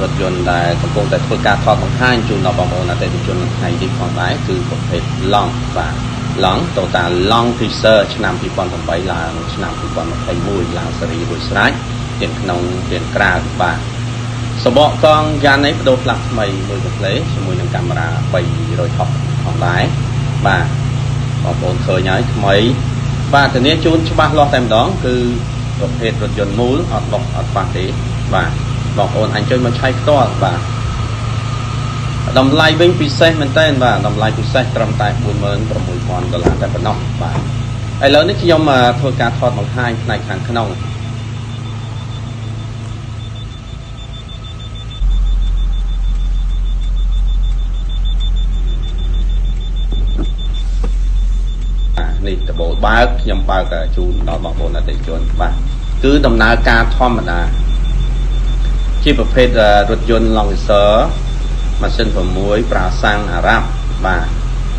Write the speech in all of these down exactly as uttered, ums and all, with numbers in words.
ถยนต์ได้កំពុងតែធ្វើការថតបង្ហាញជូនដល់បងប្អូនអតិថិជនថ្ងៃនេះផងដែរគឺប្រភេទ Long បាទ Long Toyota Long Cruiser ឆ្នាំពីរពាន់ប្រាំបីឡើងឆ្នាំពីរពាន់ម្ភៃមួយឡើងសេរីរួចស្រេចទាំងក្នុងទាំងក្រៅបាទសបកកង់យ៉ាងនេះបដូរផ្លាស់ថ្មីមួយប្រភេទជាមួយនឹងកាមេរ៉ាបីរយហកផងដែរបាទបងប្អូនឃើញហើយថ្មីបាទធានាជូនច្បាស់លាស់តែម្ដងគឺប្រភេទរថយន្តមូលអត់បុកអត់ប៉ះទេបាទបងប្អូនអញ្ជើញមកឆែកផ្ទាល់បាទតម្លៃវិញពិសេសមែនតើបាទតម្លៃពិសេសត្រឹមតែបួនម៉ឺនប្រាំមួយពាន់ដុល្លារតែប៉ុណ្ណោះបាទឥឡូវនេះខ្ញុំធ្វើការថតបង្ហាញផ្នែកខាងក្នុងនេះដបូលបើកខ្ញុំបើកជូនដល់បងប្អូនអតិថិជនបាទគឺដំណើរការធម្មតាជាប្រភេទរថយន្ត Long Cruiser ម៉ាស៊ីន៦ប្រើសាំងអារ៉ាប់បាទ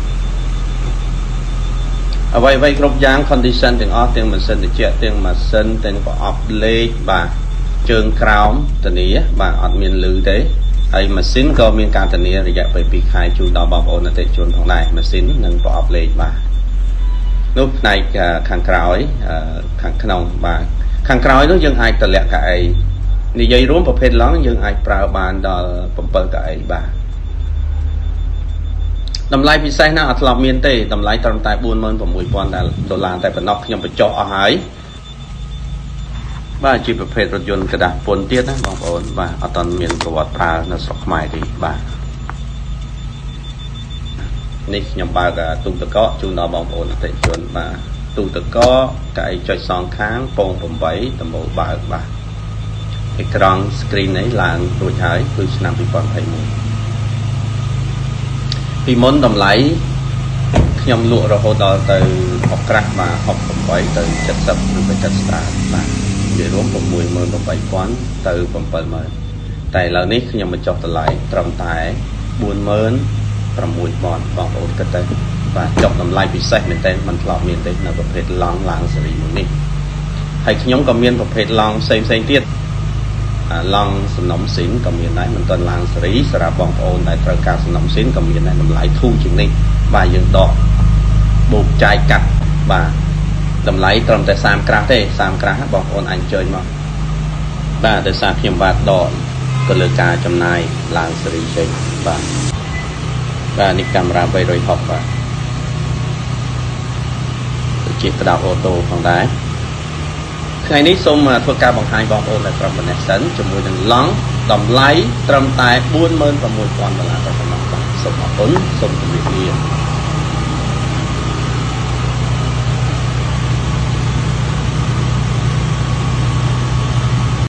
អ្វីអ្វីគ្រប់យ៉ាង condition ទាំងអស់ទាំងម៉ាស៊ីនត្រជាក់ទាំងម៉ាស៊ីនទាំងប្រអប់លេខបាទជើងក្រោមធានាបាទអត់មានលឺទេហើយម៉ាស៊ីនក៏មានការធានារយៈពេលពីរខែជូនដល់បងប្អូនអតិថិជនផងដែរម៉ាស៊ីននិងប្រអប់លេខបាទនោះផ្នែកខាងក្រោយខាងក្នុងបាទខាងក្រោយនោះយើងអាចតម្លាក់កៅអីនិយាយរួមប្រភេទ Long យើងអាចប្រើបានដល់bảyកៅអីបាទតម្លៃពិសេសណាស់អត់ធ្លាប់មានទេតម្លៃត្រឹមតែបួនម៉ឺនប្រាំមួយពាន់ដុល្លារតែប៉ុណ្ណោះខ្ញុំបញ្ចុះអស់ហើយបាទជាប្រភេទរថយន្តกระดาษពន្ធទៀតណាបងប្អូនបាទអត់ទាន់មានប្រវត្តិប្រើនៅស្រុកខ្មែរទេបាទនេះខ្ញុំបើកទូទឹកកកជូនដល់បងប្អូនអតិថិជនបាទទូទឹកកកកៅអីចុចសងខាងពងប្រាំបីដំបូលបើកបាទអេក្រង់ screen នេះឡើងរួចហើយគឺឆ្នាំពីរពាន់ម្ភៃមួយពីមុនតម្លៃខ្ញុំលក់រហូតដល់ទៅអក្រាស់បាទហុកប្រាំបីទៅเจ็ดสิบឬទៅเจ็ดสิบបាទនិយាយរួមប្រាំមួយម៉ឺនប្រាំបីពាន់ទៅbảyម៉ឺនតែឥឡូវនេះខ្ញុំបញ្ចុះតម្លៃត្រឹមតែបួនម៉ឺនប្រាំមួយពាន់បងប្អូនគិតទៅបាទចុះតម្លៃពិសេសមែនតើมันធ្លាប់មានទេនៅប្រភេទ Long ឡើងសេរីមួយនេះហើយខ្ញុំក៏មានប្រភេទ Long ផ្សេងផ្សេងទៀតLong សំណុំស៊ីនក៏មានដែរមិនទាន់ឡើងសេរីសម្រាប់បងប្អូនដែលត្រូវការសំណុំស៊ីនក៏មានដែរតម្លៃធូរជាងនេះបាទយើងដកបូកចាយកាត់បាទតម្លៃត្រឹមតែសាមក្រាស់ទេសាមក្រាស់បងប្អូនអញ្ជើញមកបាទដោយសារខ្ញុំបាទដកទៅលើការចំណាយឡើងសេរីចេញបាទបាទនេះកាមេរ៉ាបីរយហកបាទជាក្តាប់អូតូផងដែរថ្ងៃនេះសូមធ្វើការបង្ហាញបងប្អូននៅក្រុមប៉ុណ្ណេះសិនជាមួយនឹង Long តម្លៃត្រឹមតែបួនម៉ឺនប្រាំមួយពាន់ដុល្លារតែប៉ុណ្ណោះបាទសូមអរគុណសូមជម្រាបលា